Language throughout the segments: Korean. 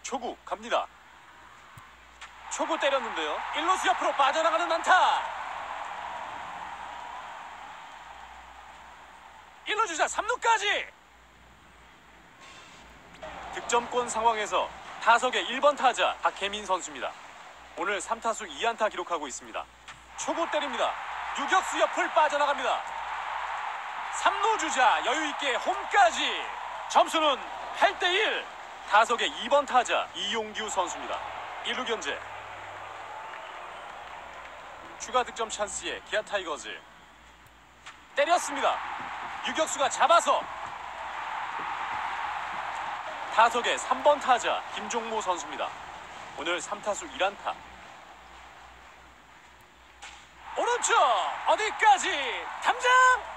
초구 갑니다. 초구 때렸는데요. 1루수 옆으로 빠져나가는 안타. 1루 주자 3루까지. 득점권 상황에서 타석의 1번 타자 박혜민 선수입니다. 오늘 3타수 2안타 기록하고 있습니다. 초구 때립니다. 유격수 옆을 빠져나갑니다. 3루 주자 여유있게 홈까지. 점수는 8대1. 타석의 2번 타자 이용규 선수입니다. 1루 견제. 추가 득점 찬스에 기아 타이거즈. 때렸습니다. 유격수가 잡아서. 타석의 3번 타자 김종모 선수입니다. 오늘 3타수 1안타. 오른쪽 어디까지 담장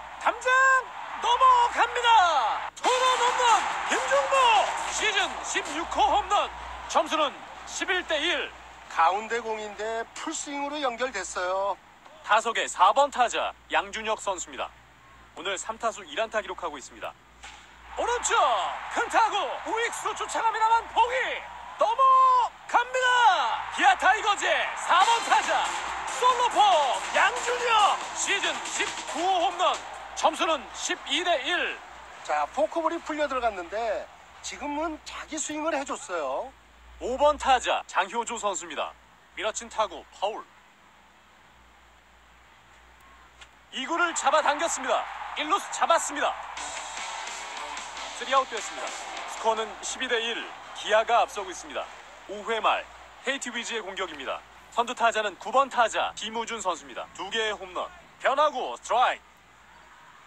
넘어갑니다. 투런 홈런 김종모 시즌 16호 홈런. 점수는 11대1. 가운데 공인데 풀스윙으로 연결됐어요. 타석의 4번 타자 양준혁 선수입니다. 오늘 3타수 1안타 기록하고 있습니다. 오른쪽 큰 타구 우익수 쫓아갑니다만 포기 넘어갑니다. 기아 타이거즈의 4번 타자 솔로포 양준혁 시즌 19호 홈런. 점수는 12대1. 자, 포크볼이 풀려 들어갔는데 지금은 자기 스윙을 해줬어요. 5번 타자 장효조 선수입니다. 밀어친 타구 파울. 2구를 잡아당겼습니다. 1루수 잡았습니다. 3아웃 됐습니다. 스코어는 12대1. 기아가 앞서고 있습니다. 5회 말 KT 위즈의 공격입니다. 선두 타자는 9번 타자 김우준 선수입니다. 2개의 홈런. 변화구 스트라이크.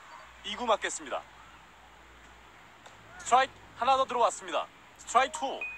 2구 맞겠습니다. 스트라이크 하나 더 들어왔습니다. 스트라이크 2.